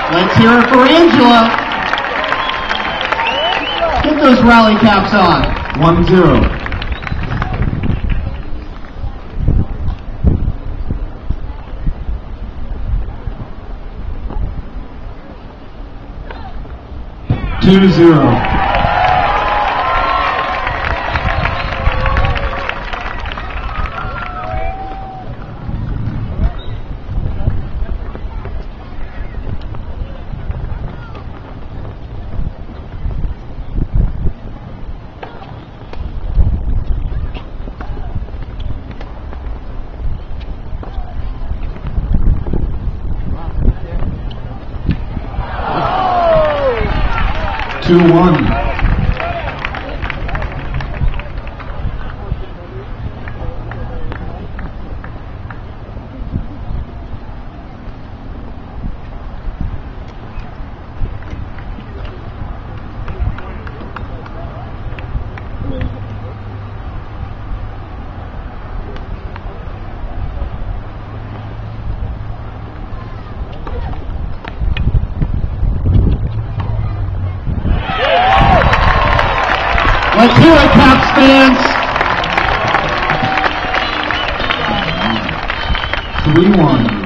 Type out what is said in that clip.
Let's hear it for Angela. Get those rally caps on. 1-0. Two zero. Two one. Let's hear it, Caps fans. 3-1.